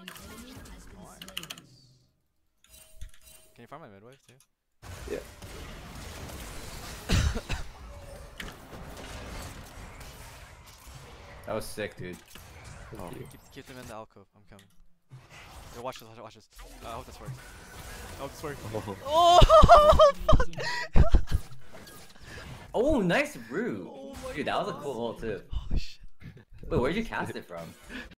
Can you farm my midwave too? Yeah. That was sick, dude. Thank you. Keep them in the alcove. I'm coming. Yo, watch this. Watch this. I hope this works. I hope this works. Oh. Oh! Oh, nice root. Oh my Dude, that was a cool ult too. Oh shit. Wait, where'd you cast it from?